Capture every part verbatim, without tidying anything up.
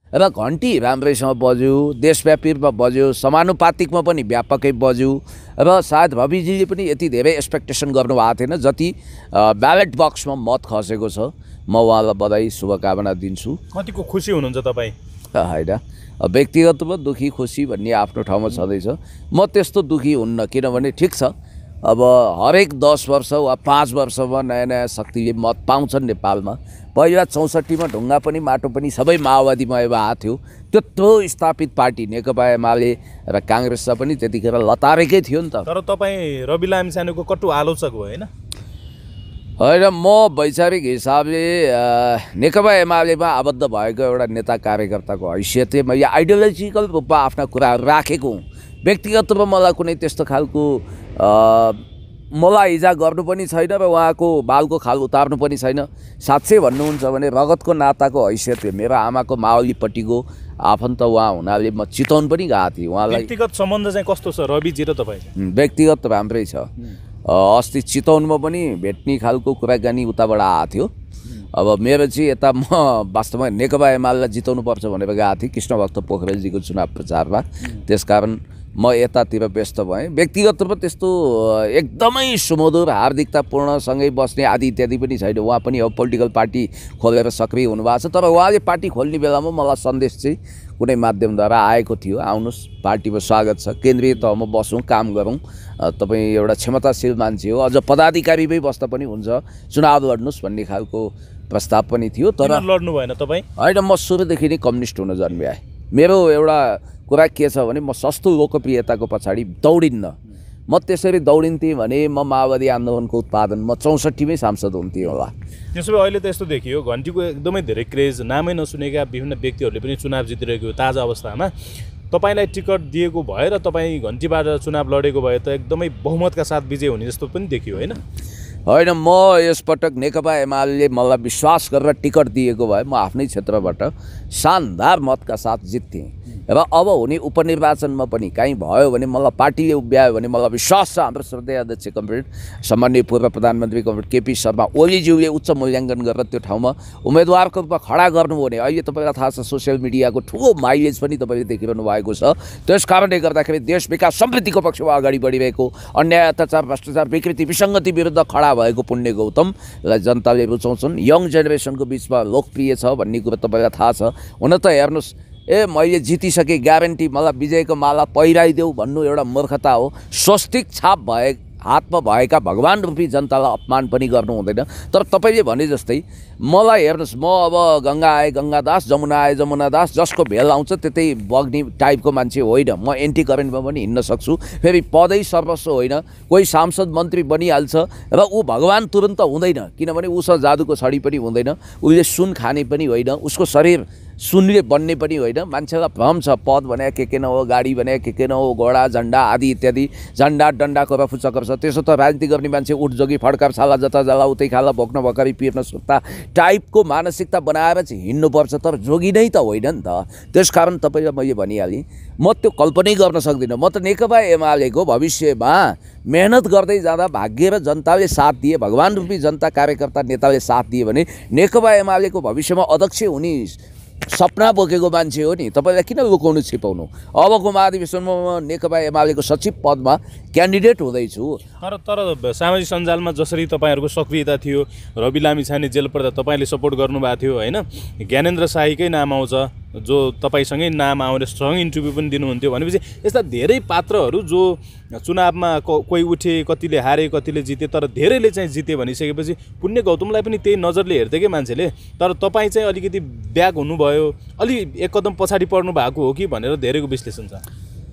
र घन्टी राम्रैसँग बज्यो, देशव्यापी रूपमा बज्यो, समानुपातिकमा पनि व्यापकै बज्यो र सायद रविजीले पनि यति धेरै एक्सपेक्टेसन गर्नुभएको थिएन जति ब्यालेट बक्समा मत खसेको छ। म उहाँलाई बधाई शुभकामना दिन्छु। कतिको खुसी हुनुहुन्छ तपाईँ? होइन, व्यक्तिगत रूपमा दुखी खुसी भन्ने आफ्नो ठाउँमा छँदैछ। म त्यस्तो दुखी हुन्न, किनभने ठिक छ अब हरेक दस वर्ष वा पाँच वर्षमा नयाँ नयाँ शक्तिले मत पाउँछन् नेपालमा। पहिला चौसठीमा ढुङ्गा पनि माटो पनि सबै माओवादीमय भएको थियो। त्यत्रो स्थापित पार्टी नेकपा एमाले र काङ्ग्रेसमा पनि त्यतिखेर लतारेकै थियो नि त। तर तपाईँ रवि लामिछानेको कटु आलोचक हो होइन? होइन, म वैचारिक हिसाबले नेकपा एमालेमा आबद्ध भएको एउटा नेता कार्यकर्ताको हैसियतले मैले आइडियोलोजिकल रूपमा आफ्ना कुराहरू राखेको हुँ। व्यक्तिगत रूपमा मलाई कुनै त्यस्तो खालको मलाई इजा गर्नु पनि छैन र उहाँको बालको खाल उतार्नु पनि छैन। साँच्चै भन्नुहुन्छ भने रगतको नाताको हैसियतले मेरो आमाको माओलीपट्टिको आफन्त उहाँ हुनाले म चितवन पनि गएको थिएँ। उहाँलाई व्यक्तिगत सम्बन्ध चाहिँ कस्तो छ रविजी र तपाईँ? व्यक्तिगत राम्रै छ। अस्ति चितवनमा पनि भेट्ने खालको कुराकानी उताबाट आएको थियो। अब मेरो चाहिँ यता म वास्तवमा नेकपा एमालेलाई जिताउनुपर्छ भनेर गएको थिएँ कृष्णभक्त पोखरेलजीको चुनाव प्रचारमा। त्यसकारण म यतातिर व्यस्त भएँ। व्यक्तिगत रूपमा त्यस्तो एकदमै सुमधुर हार्दिकतापूर्णसँगै बस्ने आदि इत्यादि पनि छैन। उहाँ पनि अब पोलिटिकल पार्टी खोलेर सक्रिय हुनुभएको छ। तर उहाँले पार्टी खोल्ने बेलामा मलाई सन्देश चाहिँ कुनै माध्यमद्वारा आएको थियो, आउनुहोस् पार्टीमा स्वागत छ, केन्द्रीय तहमा बसौँ, काम गरौँ, तपाईँ एउटा क्षमताशील मान्छे हो, अझ पदाधिकारीमै बस्दा पनि हुन्छ, चुनाव लड्नुहोस् भन्ने खालको प्रस्ताव पनि थियो। तर लड्नु भएन तपाईँ? होइन, म सुरुदेखि नै कम्युनिस्ट हुन जन्मिएँ। मेरो एउटा कुरा के छ भने म सस्तो लोकप्रियताको पछाडि दौडिन्न। म त्यसरी दौडिन्थेँ भने म माओवादी आन्दोलनको उत्पादन म चौसठीमै सांसद हुन्थेँ होला। त्यसो भए अहिले त यस्तो देखियो घन्टीको एकदमै धेरै क्रेज, नामै नसुनेका विभिन्न व्यक्तिहरूले पनि चुनाव जितिरहेको ताजा अवस्थामा तपाईँलाई टिकट दिएको भए र तपाईँ घन्टीबाट चुनाव लडेको भए त एकदमै बहुमतका साथ विजय हुने जस्तो पनि देखियो होइन? होइन, म यसपटक नेकपा एमाले मलाई विश्वास गरेर टिकट दिएको भए म आफ्नै क्षेत्रबाट शानदार मतका साथ जित्थेँ। र अब हुने उपनिर्वाचनमा पनि काहीँ भयो भने मलाई पार्टीले उभ्यायो भने मलाई विश्वास छ हाम्रो श्रद्धेय अध्यक्ष कमरेड सम्माननीय पूर्व प्रधानमन्त्री कमरेड केपी शर्मा ओलीज्यूले उच्च मूल्याङ्कन गरेर त्यो ठाउँमा उम्मेदवारको रूपमा खडा गर्नुभयो भने अहिले तपाईँलाई थाहा छ सोसियल मिडियाको ठुलो माइलेज पनि तपाईँले देखिरहनु भएको छ। त्यस कारणले गर्दाखेरि देश विकास समृद्धिको पक्षमा अगाडि बढिरहेको अन्याय अत्याचार भ्रष्टाचार विकृति विसङ्गति विरुद्ध खडा भएको पुण्य गौतमलाई जनताले रुचाउँछन्, यङ जेनेरेसनको बिचमा लोकप्रिय छ भन्ने कुरो तपाईँलाई थाहा छ। हुन त हेर्नुहोस्, ए मैले जितिसकेँ ग्यारेन्टी मलाई विजयको माला पहिराइदेऊ भन्नु एउटा मूर्खता हो। स्वस्तिक छाप भए हातमा भएका भगवान रूपी जनतालाई अपमान पनि गर्नु हुँदैन। तर तपाईँले भने जस्तै मलाई हेर्नुहोस्, म अब गङ्गा आए गङ्गादास, जमुना आए जमुनादास, जसको भेल आउँछ त्यतै बग्ने टाइपको मान्छे होइन। म एन्टी करेन्टमा पनि हिँड्न सक्छु। फेरि पदै सर्वस्व होइन, कोही सांसद मन्त्री बनिहाल्छ र ऊ भगवान तुरन्त हुँदैन, किनभने उसँग जादुको छडी पनि हुँदैन, उसले सुन खाने पनि होइन, उसको शरीर सुनले बन्ने पनि होइन। मान्छेलाई भ्रम छ पद भने के के न हो, गाडी भने के के न हो, घोडा झन्डा आदि इत्यादि, झन्डा डन्डाको रफु चक्कर छ। त्यसो त राजनीति गर्ने मान्छे उठ जोगी फड्कार छाला जता जाला उतै खाला भोक्न भकारी पिर्न सुत्ता टाइपको मानसिकता बनाएर चाहिँ हिँड्नुपर्छ, तर जोगी नै त होइन नि त। त्यसकारण तपाईँलाई मैले भनिहालेँ, म त्यो कल्पनै गर्न सक्दिनँ। म त नेकपा एमालेको भविष्यमा मेहनत गर्दै जाँदा भाग्य र जनताले साथ दिए, भगवान रूपी जनता कार्यकर्ता नेताले साथ दिए भने नेकपा एमालेको भविष्यमा अध्यक्ष हुने सपना बोकेको मान्छे हो नि। तपाईँलाई किन लुकाउनु छिपाउनु? अबको महाधिवेशनमा म नेकपा एमालेको सचिव पदमा क्यान्डिडेट हुँदैछु। तर तर सामाजिक सञ्जालमा जसरी तपाईँहरूको सक्रियता थियो, रवि लामिछाने जेल पर्दा तपाईँले सपोर्ट गर्नुभएको थियो होइन, ज्ञानेन्द्र शाहीकै नाम आउँछ जो तपाईँसँगै नाम आउने सँगै इन्टरभ्यू पनि दिनुहुन्थ्यो, भनेपछि यस्ता धेरै पात्रहरू जो चुनावमा कोही उठे, कतिले हारे, कतिले जिते, तर धेरैले चाहिँ जिते भनिसकेपछि पुण्य गौतमलाई पनि त्यही नजरले हेर्थे कि मान्छेले। तर तपाईँ चाहिँ अलिकति ब्याक हुनुभयो, अलि एक कदम पछाडि पर्नु भएको हो कि भनेर धेरैको विश्लेषण छ।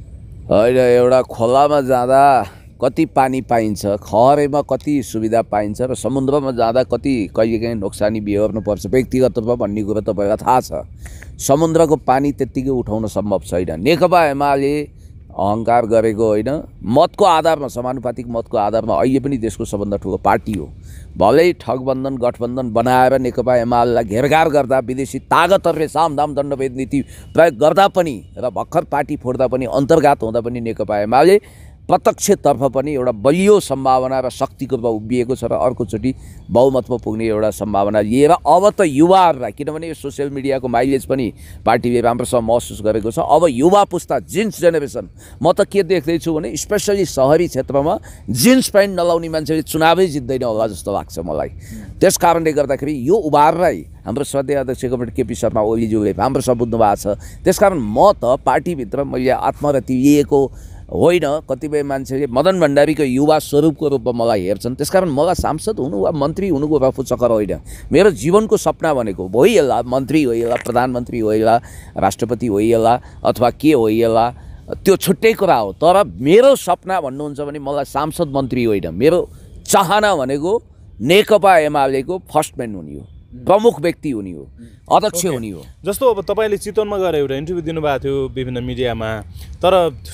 होइन, एउटा खोलामा जाँदा कति पानी पाइन्छ, खहरेमा कति सुविधा पाइन्छ र समुद्रमा जाँदा कति कहिलेकाहीँ नोक्सानी बिहोर्नुपर्छ व्यक्तिगत रूपमा भन्ने कुरो तपाईँलाई थाहा छ। समुद्रको पानी त्यत्तिकै उठाउन सम्भव छैन। नेकपा एमाले अहङ्कार गरेको होइन, मतको आधारमा, समानुपातिक मतको आधारमा अहिले पनि देशको सबभन्दा ठुलो पार्टी हो। भलै ठगबन्धन गठबन्धन बनाएर नेकपा एमालेलाई घेरघार गर्दा, विदेशी तागतहरूले सामदाम दण्डभेद नीति प्रयोग गर्दा पनि र भर्खर पार्टी फोड्दा पनि, अन्तर्घात हुँदा पनि नेकपा एमाले प्रत्यक्षतर्फ पनि एउटा बलियो सम्भावना र शक्तिको रूपमा उभिएको छ र अर्कोचोटि बहुमतमा पुग्ने एउटा सम्भावना लिएर अब त युवाहरूलाई, किनभने यो सोसियल मिडियाको माइलेज पनि पार्टीले राम्रोसँग महसुस गरेको छ। अब युवा पुस्ता जिन्स जेनेरेसन, म त के देख्दैछु भने स्पेसली शहरी क्षेत्रमा जिन्स प्यान्ट नलाउने मान्छेले चुनावै जित्दैन होला जस्तो लाग्छ मलाई। त्यस कारणले गर्दाखेरि यो उभारलाई हाम्रो श्रद्धेय अध्यक्ष कमरेड केपी शर्मा ओलीज्यूले राम्रोसँग बुझ्नु भएको छ। त्यसकारण म त पार्टीभित्र मैले आत्मरति लिएको होइन। कतिपय मान्छेले मदन भण्डारीको युवा स्वरूपको रूपमा मलाई हेर्छन्। त्यसकारण मलाई सांसद हुनु वा मन्त्री हुनुको रफु चक्कर होइन। मेरो जीवनको सपना भनेको होइएला मन्त्री होइएला, प्रधानमन्त्री होइएला, राष्ट्रपति होइएला अथवा के होइएला, त्यो छुट्टै कुरा हो। तर मेरो सपना भन्नुहुन्छ भने मलाई सांसद मन्त्री होइन, मेरो चाहना भनेको नेकपा एमालेको फर्स्ट म्यान हुने हो, प्रमुख व्यक्ति हुने हो, अध्यक्ष हुने हो। जस्तो अब तपाईँले चितवनमा गएर एउटा इन्टरभ्यू दिनुभएको थियो विभिन्न मिडियामा, तर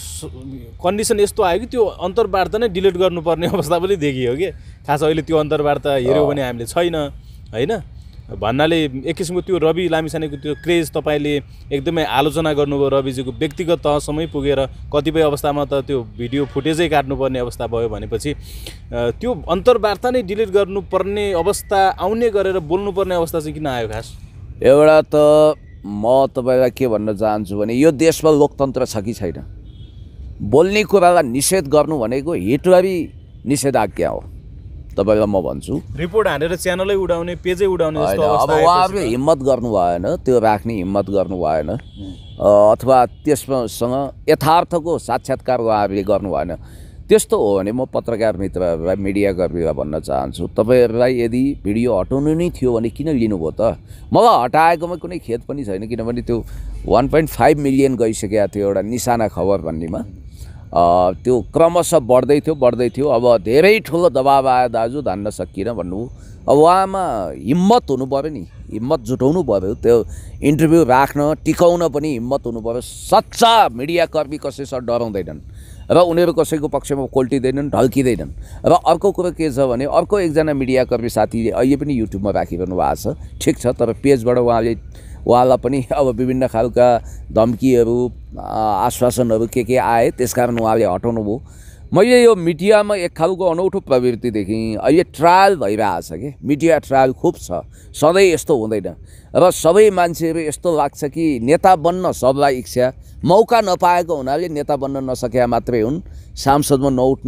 कन्डिसन यस्तो आयो कि त्यो अन्तर्वार्ता नै डिलिट गर्नुपर्ने अवस्था पनि देखियो कि। खास अहिले त्यो अन्तर्वार्ता हेऱ्यौँ भने हामीले छैन होइन भन्नाले एक किसिमको त्यो रवि लामिछानेको त्यो क्रेज तपाईँले एकदमै आलोचना गर्नुभयो। रविजीको व्यक्तिगत तहसम्मै पुगेर कतिपय अवस्थामा त त्यो भिडियो फुटेजै काट्नुपर्ने अवस्था भयो भनेपछि त्यो अन्तर्वार्ता नै डिलिट गर्नुपर्ने अवस्था आउने गरेर बोल्नुपर्ने अवस्था चाहिँ किन आयो? खास एउटा त म तपाईँलाई के भन्न चाहन्छु भने यो देशमा लोकतन्त्र छ कि छैन, बोल्ने कुरालाई निषेध गर्नु भनेको हिटलरी निषेधाज्ञा हो। तपाईँलाई म भन्छु, रिपोर्ट हानेर च्यानलै उडाउने, पेजै उडाउने जस्तो अब उहाँहरूले हिम्मत गर्नु भएन, त्यो राख्ने हिम्मत गर्नु भएन, अथवा त्यससँग यथार्थको साक्षात्कार उहाँहरूले गर्नु भएन। त्यस्तो हो भने म पत्रकार मित्रहरूलाई, मिडियाकर्मीलाई भन्न चाहन्छु, तपाईँहरूलाई यदि भिडियो हटाउनु नै थियो भने किन लिनुभयो त? मलाई हटाएकोमा कुनै खेद पनि छैन, किनभने त्यो वान पोइन्ट फाइभ मिलियन गइसकेको थियो एउटा निशाना खबर भन्नेमा। त्यो क्रमशः बढ्दै थियो बढ्दै थियो अब धेरै ठुलो दबाब आयो, दाजु धान्न सकिएन भन्नुभयो। अब उहाँमा हिम्मत हुनु पऱ्यो नि, हिम्मत जुटाउनु पऱ्यो, त्यो इन्टरभ्यू राख्न टिकाउन पनि हिम्मत हुनु पऱ्यो। सच्चा मिडियाकर्मी कसैसँग डराउँदैनन् र उनीहरू कसैको पक्षमा कोल्टिँदैनन्, ढल्किँदैनन्। र अर्को कुरो के छ भने अर्को एकजना मिडियाकर्मी साथीले अहिले पनि युट्युबमा राखिरहनु भएको छ, ठिक छ, तर पेजबाट उहाँले उहाँलाई पनि अब विभिन्न खालका धम्कीहरू आश्वासनहरू के के आए, त्यसकारण उहाँले हटाउनु भयो। मैले यो मिडियामा एक खालको अनौठो प्रवृत्ति देखेँ, अहिले ट्रायल भइरहेछ कि, मिडिया ट्रायल खुब छ, सधैँ यस्तो हुँदैन। र सबै मान्छेहरू यस्तो लाग्छ कि नेता बन्न सबलाई इच्छा, मौका नपाएको हुनाले नेता बन्न नसकेका मात्रै हुन्, सांसदमा नउठ्न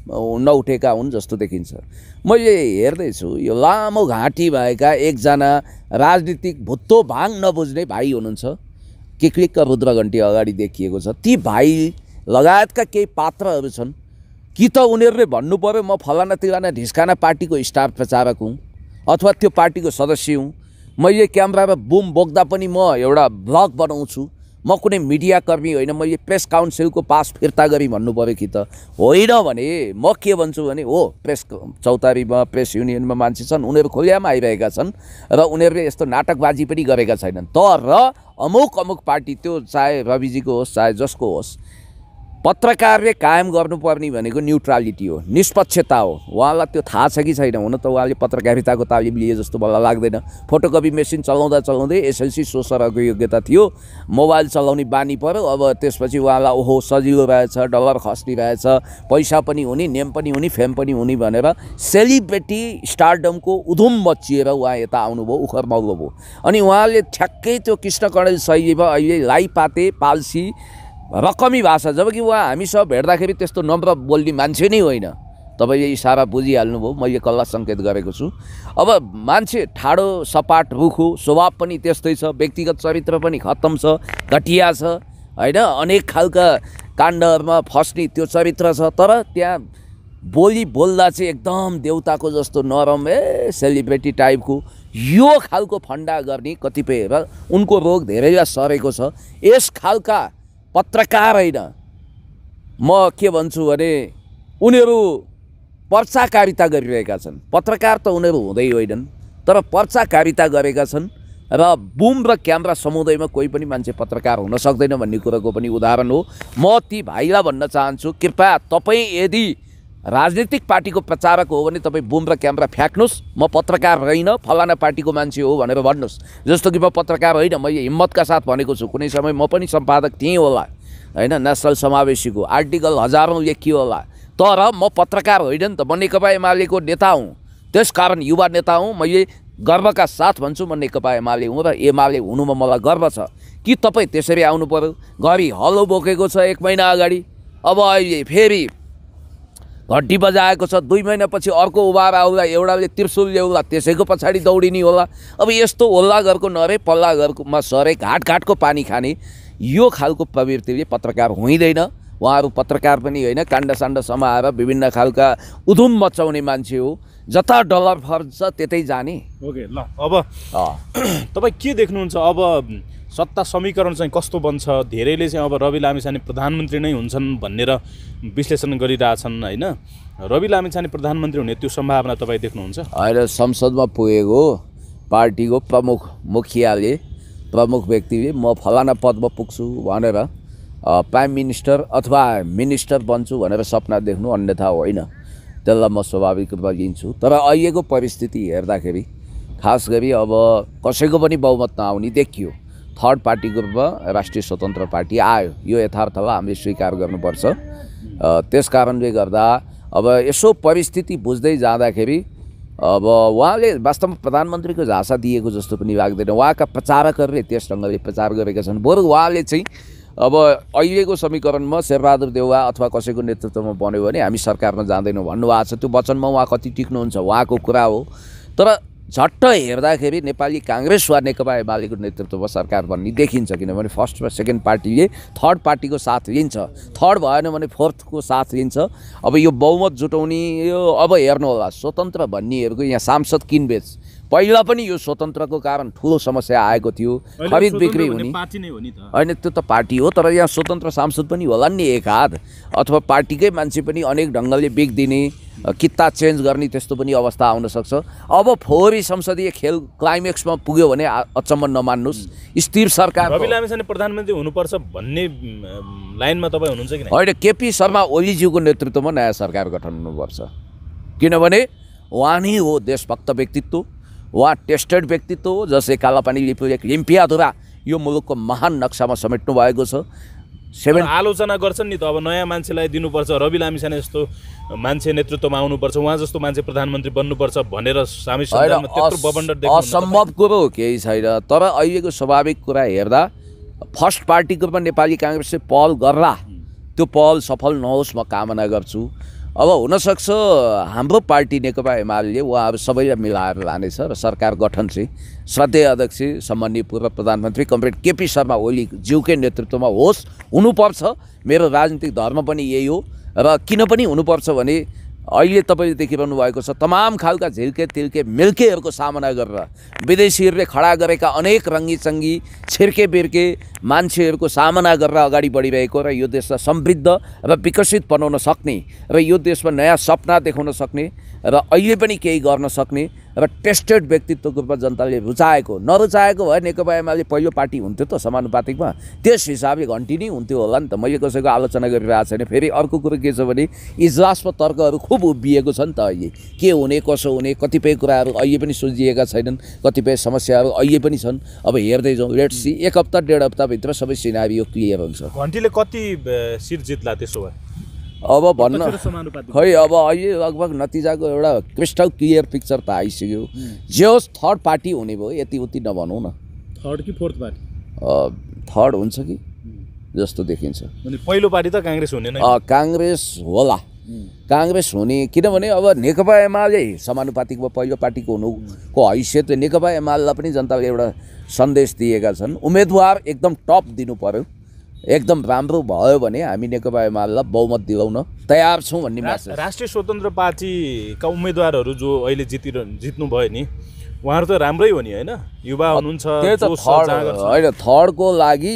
नउठेका हुन् जस्तो देखिन्छ। मैले हेर्दैछु यो लामो घाँटी भएका एकजना राजनीतिक भुत्तो भाङ नबुझ्ने भाइ हुनुहुन्छ, किक्लिक्क रुद्रघण्टी अगाडि देखिएको छ। ती भाइ लगायतका केही पात्रहरू छन्, कि त उनीहरूले भन्नु पर्यो म फलाना तिलाना ढिस्काना पार्टीको स्टार प्रचारक हुँ अथवा त्यो पार्टीको सदस्य हुँ, मैले क्यामेरामा बुम बोक्दा पनि म एउटा ब्लग बनाउँछु, म कुनै मिडियाकर्मी होइन, मैले प्रेस काउन्सिलको पास फिर्ता गरी भन्नु पऱ्यो कि त? होइन भने म के भन्छु भने हो, प्रेस चौतारीमा प्रेस युनियनमा मान्छे छन्, उनीहरू खोलियामा आइरहेका छन् र उनीहरूले यस्तो नाटकबाजी पनि गरेका छैनन्। तर अमुक अमुक पार्टी, त्यो चाहे रविजीको होस् चाहे जसको होस्, पत्रकारले कायम गर्नुपर्ने भनेको न्युट्रालिटी हो, निष्पक्षता हो। उहाँलाई त्यो थाहा छ कि छैन? हुन त उहाँले पत्रकारिताको तालिम लिए जस्तो मलाई लाग्दैन। फोटोकपी मेसिन चलाउँदा चलाउँदै एसएलसी सोसरको योग्यता थियो, मोबाइल चलाउने बानी पर्यो, अब त्यसपछि उहाँलाई ओहो सजिलो रहेछ, डलर खस्टिरहेछ, पैसा पनि हुने, नेम पनि हुने, फेम पनि हुने भनेर सेलिब्रेटी स्टारडमको उधुम मचिएर उहाँ यता आउनुभयो, उखर मौलो भयो। अनि उहाँले ठ्याक्कै त्यो कृष्ण कणेल शैलीमा अहिले लाइपाते पाल्सी रकमी भाषा, जबकि उहाँ हामीसँग भेट्दाखेरि त्यस्तो नम्र बोल्ने मान्छे नै होइन। तपाईँले इसारा बुझिहाल्नुभयो मैले कसलाई सङ्केत गरेको छु। अब मान्छे ठाडो सपाट रुखो, स्वभाव पनि त्यस्तै छ, व्यक्तिगत चरित्र पनि खत्तम छ, घटिया छ होइन, अनेक खालका काण्डहरूमा फस्ने त्यो चरित्र छ। तर त्यहाँ बोली बोल्दा चाहिँ एकदम देउताको जस्तो नरम, ए सेलिब्रेटी टाइपको, यो खालको फन्डा गर्ने कतिपय र उनको रोग धेरैलाई सरेको छ। यस खालका पत्रकार होइन, म के भन्छु भने उनीहरू पर्चाकारिता गरिरहेका छन्। पत्रकार त उनीहरू हुँदै होइनन्, तर पर्चाकारिता गरेका छन् र बुम र क्यामेरा समुदायमा कोही पनि मान्छे पत्रकार हुन सक्दैन भन्ने कुराको पनि उदाहरण हो। म ती भाइलाई भन्न चाहन्छु, कृपया तपाईँ यदि राजनीतिक पार्टीको प्रचारक हो भने तपाईँ बुम र क्यामेरा फ्याँक्नुहोस्, म पत्रकार होइन, फलाना पार्टीको मान्छे हो भनेर भन्नुहोस्। जस्तो कि म पत्रकार होइन, मैले हिम्मतका साथ भनेको छु, कुनै समय म पनि सम्पादक थिएँ होला, होइन नेसनल समावेशीको आर्टिकल हजारौँ लेखियो होला, तर म पत्रकार होइन नि त, म नेकपा एमालेको नेता हुँ, त्यसकारण युवा नेता हुँ। मैले गर्वका साथ भन्छु म नेकपा एमाले हुँ र एमाले हुनुमा मलाई गर्व छ। कि तपाईँ त्यसरी आउनु पर्यो? घरि हलो बोकेको छ एक महिना अगाडि, अब अहिले फेरि घट्टी बजाएको छ, दुई महिनापछि अर्को उभार आउला, एउटाले त्रिशुल ल्याउला, त्यसैको पछाडि दौडिने होला। अब यस्तो ओल्ला घरको नरे पल्ला घरमा सरे घाट घाटको पानी खाने यो खालको प्रवृत्तिले पत्रकार हुँदैन। उहाँहरू पत्रकार पनि होइन, काण्डसाण्ड समाएर विभिन्न खालका उधुम मचाउने मान्छे हो। जता डलर फर्छ त्यतै जाने। ओके ल, अब तपाईँ के देख्नुहुन्छ? अब सत्ता समीकरण चाहिँ कस्तो बन्छ? धेरैले चाहिँ अब रवि लामिछाने प्रधानमन्त्री नै हुन्छन् भनेर विश्लेषण गरिरहेछन् होइन। रवि लामिछाने प्रधानमन्त्री हुने त्यो सम्भावना तपाईँ देख्नुहुन्छ? अहिले संसदमा पुगेको पार्टीको प्रमुख मुखियाले, प्रमुख व्यक्तिले म फलाना पदमा पुग्छु भनेर प्राइम मिनिस्टर अथवा मिनिस्टर बन्छु भनेर सपना देख्नु अन्यथा होइन, त्यसलाई म स्वाभाविक रूपमा लिन्छु। तर अहिलेको परिस्थिति हेर्दाखेरि खास गरी अब कसैको पनि बहुमत नआउने देखियो। थर्ड पार्टीको रूपमा राष्ट्रिय स्वतन्त्र पार्टी आयो, यो यथार्थलाई हामीले स्वीकार गर्नुपर्छ। त्यस कारणले गर्दा अब यसो परिस्थिति बुझ्दै जाँदाखेरि अब उहाँले वास्तवमा प्रधानमन्त्रीको झाँसा दिएको जस्तो पनि लाग्दैन। उहाँका प्रचारकहरूले त्यस ढङ्गले प्रचार गरेका छन्। बरु उहाँले चाहिँ अब अहिलेको समीकरणमा शेरबहादुर देउवा अथवा कसैको नेतृत्वमा बन्यो भने हामी सरकारमा जाँदैनौँ भन्नुभएको छ। त्यो वचनमा उहाँ कति टिक्नुहुन्छ उहाँको कुरा हो। तर झट्ट हेर्दाखेरि नेपाली काङ्ग्रेस वा नेकपा एमालेको नेतृत्वमा सरकार बन्ने देखिन्छ, किनभने फर्स्ट वा सेकेन्ड पार्टीले थर्ड पार्टीको साथ लिन्छ, थर्ड भएन भने फोर्थको साथ लिन्छ। अब यो बहुमत जुटाउने यो अब हेर्नु होला, स्वतन्त्र भन्नेहरूको यहाँ सांसद किनबेच पहिला पनि यो स्वतन्त्रको कारण ठुलो समस्या आएको थियो। खरिद बिक्री हुने होइन, त्यो त पार्टी हो, तर यहाँ स्वतन्त्र सांसद पनि होला नि एक हात, अथवा पार्टीकै मान्छे पनि अनेक ढङ्गले बिग्दिने, किता चेन्ज गर्ने त्यस्तो पनि अवस्था आउन सक्छ। अब फोहोरी संसदीय खेल क्लाइमेक्समा पुग्यो भने अचम्म नमान्नुहोस्, स्थिर सरकार। रवि लामिछाने प्रधानमन्त्री हुनुपर्छ भन्ने लाइनमा तपाईँ हुनुहुन्छ कि होइन? केपी शर्मा ओलीज्यूको नेतृत्वमा नयाँ सरकार गठन हुनुपर्छ, किनभने उहाँ नै हो देशभक्त व्यक्तित्व, उहाँ टेस्टेड व्यक्तित्व हो, जसले कालापानी लिम्पियाधुरा यो मुलुकको महान नक्सामा समेट्नु भएको छ। सेभेन आलोचना गर्छन् नि त, अब नयाँ मान्छेलाई दिनुपर्छ, रवि लामिछाने जस्तो मान्छे नेतृत्वमा आउनुपर्छ, उहाँ जस्तो मान्छे प्रधानमन्त्री बन्नुपर्छ भनेर सामी सञ्जालमा त्यत्रो बबन्डर देख्नु असम्भव कुरो केही छैन। तर अहिलेको स्वाभाविक कुरा हेर्दा फर्स्ट पार्टीको रूपमा नेपाली काङ्ग्रेसले पहल गर्ला, त्यो पहल सफल नहोस् म कामना गर्छु। अब हुनसक्छ हाम्रो पार्टी नेकपा एमाले उहाँहरू सबैलाई मिलाएर लानेछ र सरकार गठन चाहिँ श्रद्धेय अध्यक्ष सम्माननीय पूर्व प्रधानमन्त्री कमरेड केपी शर्मा ओली ज्यूकै नेतृत्वमा होस्, हुनुपर्छ। मेरो राजनीतिक धर्म पनि यही हो। र किन पनि हुनुपर्छ भने अहिले तपाईँले देखिरहनु भएको छ तमाम खालका झिल्के तिल्के मिल्केहरूको सामना गरेर विदेशीहरूले खडा गरेका अनेक रङ्गीचङ्गी छिर्के बिर्के मान्छेहरूको सामना गरेर अगाडि बढिरहेको र यो देशलाई समृद्ध र विकसित बनाउन सक्ने र यो देशमा नयाँ सपना देखाउन सक्ने र अहिले पनि केही गर्न सक्ने र टेस्टेड व्यक्तित्वको रूपमा जनताले रुचाएको, नरुचाएको भए नेकपा एमाले पहिलो पार्टी हुन्थ्यो त समानुपातिकमा, त्यस हिसाबले घन्टी नै हुन्थ्यो होला नि त। मैले कसैको आलोचना गरिरहेको छैन। फेरि अर्को कुरो के छ भने इजलासमा तर्कहरू खुब उभिएको छ नि त। अहिले के हुने कसो हुने कतिपय कुराहरू अहिले पनि सुल्झिएका छैनन्, कतिपय समस्याहरू अहिले पनि छन्। अब हेर्दै जाउँ, लेट्स सी, एक हप्ता डेढ हप्ताभित्र सबै सिनारियो क्लियर हुन्छ। घन्टीले कति सिट जित्ला त्यसो भए? अब भन्न खै, अब अहिले लगभग नतिजाको एउटा क्रिस्टल क्लियर पिक्चर त आइसक्यो। जे होस् थर्ड पार्टी हुने भयो, यति उति नभनौँ न। थर्ड कि फोर्थ पार्टी? थर्ड हुन्छ कि जस्तो देखिन्छ। पहिलो पार्टी त काङ्ग्रेस हुने नै? काङ्ग्रेस होला, काङ्ग्रेस हुने, किनभने अब नेकपा एमाले समानुपातिकमा पहिलो पार्टीको हुनुको हैसियतले नेकपा एमालेलाई पनि जनताले एउटा सन्देश दिएका छन्। उम्मेदवार एकदम टप दिनु पर्यो, एकदम राम्रो भयो भने हामी नेकपा एमालेलाई बहुमत दिलाउन तयार छौँ भन्ने मान्छे। राष्ट्रिय स्वतन्त्र पार्टीका उम्मेदवारहरू जो अहिले जिति जित्नु भयो नि, उहाँहरू त राम्रै हो नि होइन? युवा हुनुहुन्छ, होइन? थर्डको लागि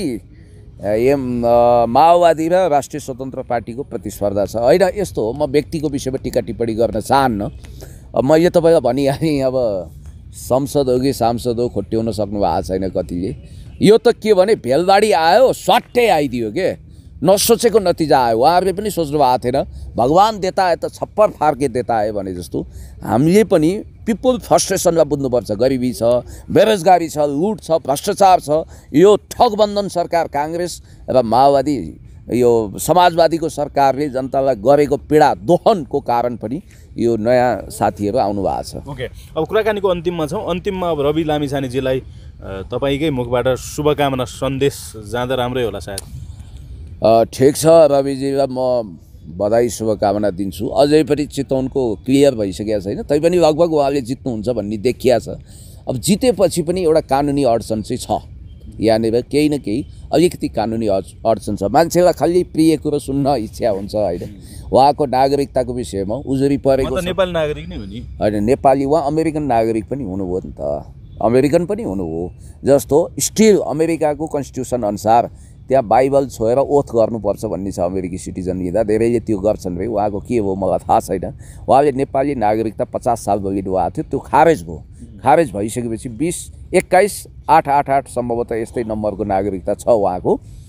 एम माओवादी र राष्ट्रिय स्वतन्त्र पार्टीको प्रतिस्पर्धा छ होइन? यस्तो हो, म व्यक्तिको विषयमा टिका टिप्पणी गर्न चाहन्न। अब मैले तपाईँलाई भनिहालेँ, अब संसद हो कि सांसद हो खोट्याउन सक्नु भएको छैन कतिले। यो त के भने भेलबाडी आयो स्वाट्टै आइदियो के, नसोचेको नतिजा आयो। उहाँहरूले पनि सोच्नु भएको थिएन, भगवान् देता है त छप्पर फार्के देता है भने जस्तो हामीले पनि पिपुल फ्रस्ट्रेसनलाई बुझ्नुपर्छ। गरिबी छ, बेरोजगारी छ, लुट छ, भ्रष्टाचार छ। यो ठगबन्धन सरकार काङ्ग्रेस र माओवादी यो समाजवादीको सरकारले जनतालाई गरेको पीडा दोहनको कारण पनि यो नयाँ साथीहरू आउनु भएको छ। ओके, अब कुराकानीको अन्तिममा छौँ। अन्तिममा अब रवि लामिछानेजीलाई तपाईँकै मुखबाट शुभकामना सन्देश जाँदा राम्रै होला सायद। ठिक छ, रविजीलाई म बधाई शुभकामना दिन्छु। अझै पनि चितवनको क्लियर भइसकेको छैन, तैपनि लगभग उहाँले जित्नुहुन्छ भन्ने देखिया छ। अब जितेपछि पनि एउटा कानुनी अडचन चाहिँ छ, यहाँनिर केही न केही अलिकति कानुनी अडचन छ। मान्छेलाई खालि प्रिय कुरो सुन्न इच्छा हुन्छ होइन, उहाँको नागरिकताको विषयमा उजुरी परेको नेपाली नागरिक नै हो नि होइन, नेपाली उहाँ अमेरिकन नागरिक पनि हुनुभयो नि त, अमेरिकन पनि हुनुभयो। जस्तो स्टिल अमेरिकाको कन्स्टिट्युसन अनुसार त्यहाँ बाइबल छोएर ओथ गर्नुपर्छ भन्ने छ अमेरिकी सिटिजन लिँदा। धेरैले त्यो गर्छन् भाइ, उहाँको के हो मलाई थाहा छैन। उहाँले नेपाली नागरिकता पचास साल लिनुभएको थियो, त्यो खारेज भयो। खारेज भइसकेपछि बिस एक्काइस आठ आठ आठ सम्भवतः यस्तै नम्बरको नागरिकता छ उहाँको।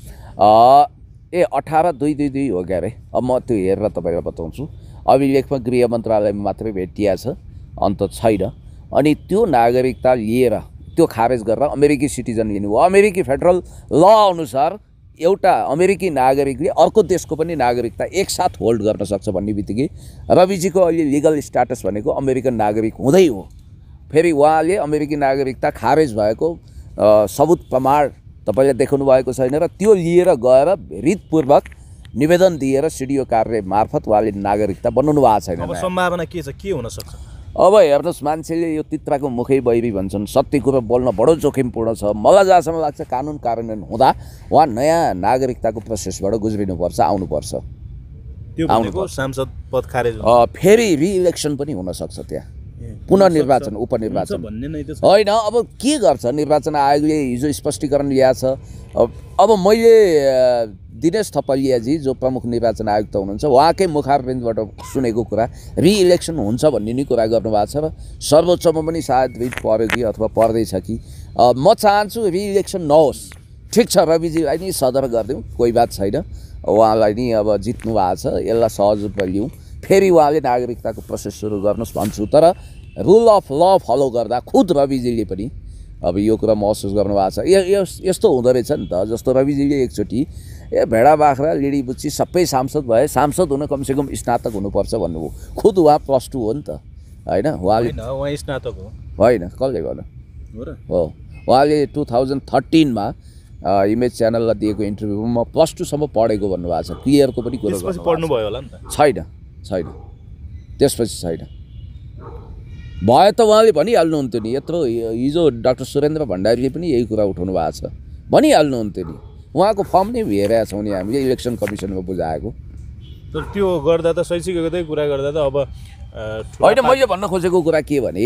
ए अठार दुई दुई दुई हो क्या अरे, अब म त्यो हेरेर तपाईँलाई बताउँछु। अभिलेखमा गृह मन्त्रालयमा मात्रै भेटिया छ, अन्त छैन। अनि त्यो नागरिकता लिएर त्यो खारेज गरेर अमेरिकी सिटिजन लिनुभयो। अमेरिकी फेडरल ल अनुसार एउटा अमेरिकी नागरिकले अर्को देशको पनि नागरिकता एकसाथ होल्ड गर्न सक्छ भन्ने बित्तिकै रविजीको अहिले लिगल स्ट्याटस भनेको अमेरिकन नागरिक हुँदै हो। फेरि उहाँले अमेरिकी नागरिकता खारेज भएको सबुत प्रमाण तपाईँले देखाउनु भएको छैन र त्यो लिएर गएर रितपूर्वक निवेदन दिएर सिडिओ कार्य मार्फत उहाँले नागरिकता बनाउनु भएको छैन। अब सम्भावना के छ, के हुन सक्छ? अब हेर्नुहोस्, मान्छेले यो तित्राको मुखै बैरी भन्छन्, सत्य कुरो बोल्न बडो जोखिमपूर्ण छ। मलाई जहाँसम्म लाग्छ कानुन कार्यान्वयन हुँदा उहाँ नयाँ नागरिकताको प्रोसेसबाट गुज्रिनुपर्छ, आउनुपर्छ। त्यो भनेको सांसद पद खारेज फेरि रिइलेक्सन पनि हुनसक्छ, त्यहाँ पुनर्निर्वाचन उपनिर्वाचन होइन। अब के गर्छ निर्वाचन आयोगले हिजो स्पष्टीकरण ल्याएको छ। अब मैले दिनेश थपलियाजी जो प्रमुख निर्वाचन आयुक्त हुनुहुन्छ उहाँकै मुखारबिन्दबाट सुनेको कुरा रिइलेक्सन हुन्छ भन्ने नै कुरा गर्नुभएको छ र सर्वोच्चमा पनि सायद रिट पर्यो कि अथवा पर्दैछ कि। म चाहन्छु रिइलेक्सन नहोस्। ठिक छ, रविजीलाई नि सदर गरिदिउँ, कोही बात छैन, उहाँलाई नि अब जित्नु भएको छ, यसलाई सहज रूपमा लिउँ। फेरि उहाँले नागरिकताको प्रोसेस सुरु गर्नुहोस् भन्छु। तर रुल अफ ल फलो गर्दा खुद रविजीले पनि अब यो कुरा महसुस गर्नुभएको छ। यस्तो हुँदो रहेछ नि त, जस्तो रविजीले एकचोटि ए भेडा बाख्रा लिडी बुच्ची सबै सांसद भए, सांसद हुन कमसेकम स्नातक हुनुपर्छ भन्नुभयो। खुद उहाँ प्लस टू हो नि त होइन, उहाँले स्नातक हो होइन, कसले गर्नु हो। उहाँले टु थाउजन्ड थर्टिनमा इमेज च्यानललाई दिएको इन्टरभ्यूमा म प्लस टूसम्म पढेको भन्नुभएको छ। क्लियरको पनि कुरो पढ्नुभयो होला नि त? छैन छैन त्यसपछि छैन। भयो त उहाँले भनिहाल्नुहुन्थ्यो नि, यत्रो हिजो डाक्टर सुरेन्द्र भण्डारीले पनि यही कुरा उठाउनु भएको छ, भनिहाल्नुहुन्थ्यो नि। उहाँको फर्म नै हेरेका छौँ नि हामीले इलेक्सन कमिसनमा बुझाएको। तर त्यो गर्दा त शैक्षिक योग्यतै कुरा गर्दा त अब होइन, मैले भन्न खोजेको कुरा के भने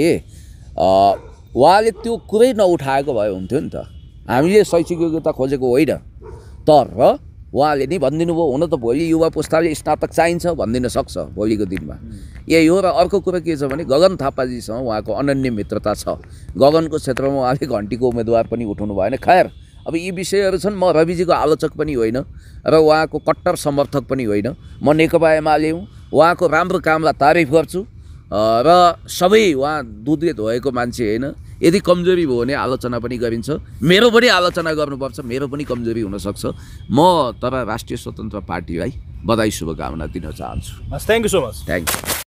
उहाँले त्यो कुरै नउठाएको भए हुन्थ्यो नि त। हामीले शैक्षिक योग्यता खोजेको होइन, तर उहाँले नि भनिदिनु भयो। हुन त भोलि युवा पुस्ताले स्नातक चाहिन्छ भनिदिन सक्छ भोलिको दिनमा। ए यो र अर्को कुरा के छ भने गगन थापाजीसँग उहाँको अनन्य मित्रता छ। गगनको क्षेत्रमा उहाँले घन्टीको उम्मेदवार पनि उठाउनु भएन। खैर, अब यी विषयहरू छन्। म रविजीको आलोचक पनि होइन र उहाँको कट्टर समर्थक पनि होइन। म नेकपा एमाले हुँ, उहाँको राम्रो कामलाई तारिफ गर्छु र सबै उहाँ दुधले धोएको मान्छे होइन। यदि कमजोरी भयो भने आलोचना पनि गरिन्छ, मेरो पनि आलोचना गर्नुपर्छ, मेरो पनि कमजोरी हुनसक्छ। म तर राष्ट्रिय स्वतन्त्र पार्टीलाई बधाई शुभकामना दिन चाहन्छु। Thank you so much. Thank you.